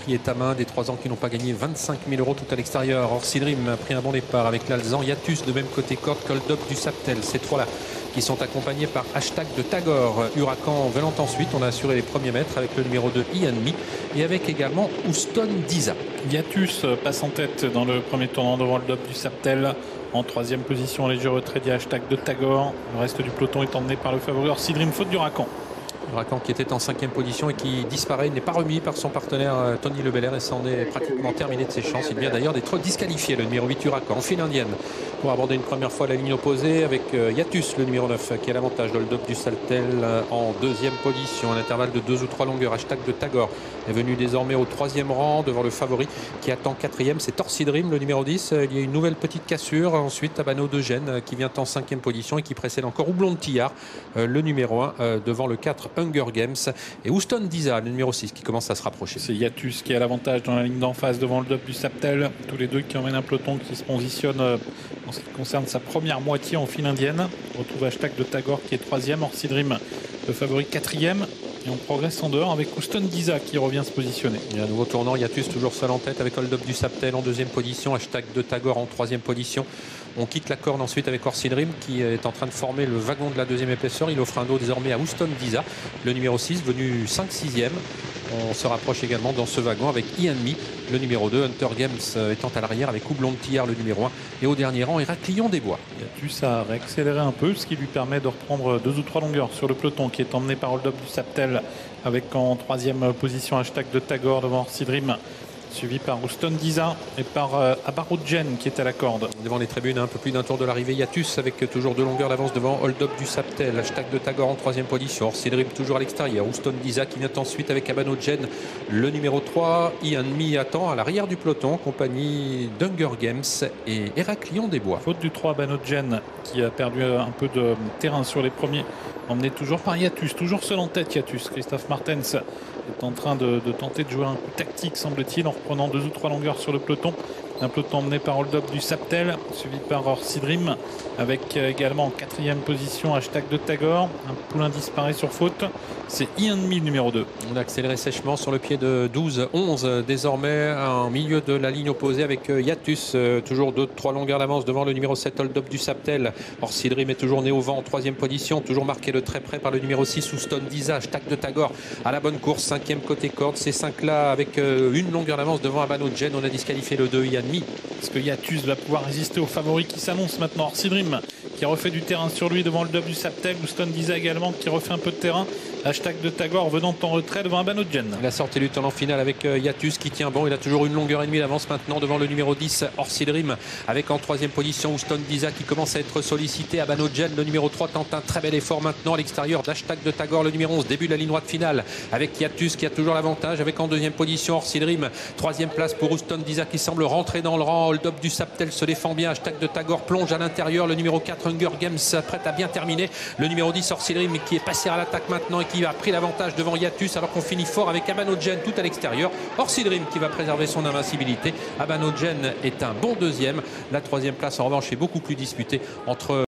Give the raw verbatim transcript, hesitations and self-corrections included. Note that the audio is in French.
prix est à main. Des trois ans qui n'ont pas gagné vingt-cinq mille euros tout à l'extérieur. Orsi Dream a pris un bon départ avec l'Alzan. Yatus de même côté corde. Hold Up du Saptel. Ces trois-là qui sont accompagnés par Hashtag de Tagore. Huracan venant ensuite. On a assuré les premiers mètres avec le numéro deux Ianmi et avec également Houston Diza. Yatus passe en tête dans le premier tournant devant le Hold Up du Saptel. En troisième position, léger retrait du Hashtag de Tagore. Le reste du peloton est emmené par le favori Orsi Dream, faute d'Huracan. Huracan qui était en cinquième position et qui disparaît, il n'est pas remis par son partenaire Tony Lebelair et s'en est pratiquement terminé de ses chances. Il vient d'ailleurs d'être disqualifié, le numéro huit Huracan en file indienne, pour aborder une première fois la ligne opposée avec Yatus, le numéro neuf, qui a l'avantage de Hold Up du Saptel en deuxième position. Un intervalle de deux ou trois longueurs. Hashtag de Tagore est venu désormais au troisième rang devant le favori qui attend quatrième. C'est Orsi Dream, le numéro dix. Il y a une nouvelle petite cassure. Ensuite, Abano de Gênes qui vient en cinquième position et qui précède encore Houblon de Tillard, le numéro un, devant le quatre Hunger Games. Et Houston Diza, le numéro six, qui commence à se rapprocher. C'est Yatus qui a l'avantage dans la ligne d'en face devant le Hold Up du Saptel. Tous les deux qui emmènent un peloton qui se positionne en ce qui concerne sa première moitié en file indienne. On retrouve Hashtag de Tagore qui est troisième, Orsi Dream le favori quatrième. Et on progresse en dehors avec Houston Diza qui revient se positionner. Il y a un nouveau tournant, Yatus toujours seul en tête avec Hold Up du Saptel en deuxième position, Hashtag de Tagore en troisième position. On quitte la corde ensuite avec Orsi Dream qui est en train de former le wagon de la deuxième épaisseur. Il offre un dos désormais à Houston Diza, le numéro six, venu cinq sixième. On se rapproche également dans ce wagon avec Ianmi, le numéro deux, Hunter Games étant à l'arrière avec Houblon de Tillard, le numéro un. Et au dernier rang, Héraclion des Bois. Yatus a réaccéléré un peu, ce qui lui permet de reprendre deux ou trois longueurs sur le peloton qui est emmené par Hold Up du Saptel avec en troisième position Hashtag de Tagore devant Orsi Dream, suivi par Houston Diza et par euh, Abano de Gênes qui est à la corde. Devant les tribunes, un peu plus d'un tour de l'arrivée, Yatus avec toujours deux longueurs d'avance devant Hold Up du Saptel. Hashtag de Tagore en troisième position. Orsi Dream toujours à l'extérieur. Houston Diza qui vient ensuite avec Abano de Gênes, le numéro trois. Ianmi attend à l'arrière du peloton, compagnie d'Hunger Games et Héraclion des Bois. Faute du trois, Abano de Gênes qui a perdu un peu de terrain sur les premiers. Emmené toujours par Yatus, toujours seul en tête Yatus. Christophe Martens est en train de, de tenter de jouer un coup tactique, semble-t-il, en reprenant deux ou trois longueurs sur le peloton. Un peloton emmené par Hold Up du Saptel, suivi par Orsi Dream, avec également en quatrième position Hashtag de Tagore. Un poulain disparaît sur faute. C'est Ianmi numéro deux. On a accéléré sèchement sur le pied de douze onze, désormais en milieu de la ligne opposée avec Yatus, toujours deux trois longueurs d'avance devant le numéro sept Hold Up du Saptel. Orsi Dream est toujours né au vent en troisième position, toujours marqué de très près par le numéro six Houston Diza. Hashtag de Tagore à la bonne course, cinquième côté corde. Ces cinq là avec une longueur d'avance devant Abano de Gênes. On a disqualifié le deux Ianmi. Est-ce que Yatus va pouvoir résister aux favoris qui s'annoncent maintenant? Orsi Dream qui refait du terrain sur lui devant le Hold Up du Saptel. Houston Diza également qui refait un peu de terrain. Hashtag de Tagore venant en retrait devant Abano de Gênes. La sortie du tournant final avec Yatus qui tient bon. Il a toujours une longueur et demie d'avance maintenant devant le numéro dix Orsi Dream, avec en troisième position Houston Diza qui commence à être sollicité. Abano de Gênes, le numéro trois, tente un très bel effort maintenant à l'extérieur d'Hashtag de Tagore, le numéro onze. Début de la ligne droite finale avec Yatus qui a toujours l'avantage, avec en deuxième position Orsi Dream. Troisième place pour Houston Diza qui semble rentrer dans le rang. Hold Up du Saptel se défend bien. Hashtag de Tagore plonge à l'intérieur. Le numéro quatre Hunger Games prête à bien terminer. Le numéro dix Orsi Dream qui est passé à l'attaque maintenant et qui a pris l'avantage devant Yatus, alors qu'on finit fort avec Abano de Gênes tout à l'extérieur. Orsi Dream qui va préserver son invincibilité. Abano de Gênes est un bon deuxième. La troisième place en revanche est beaucoup plus disputée entre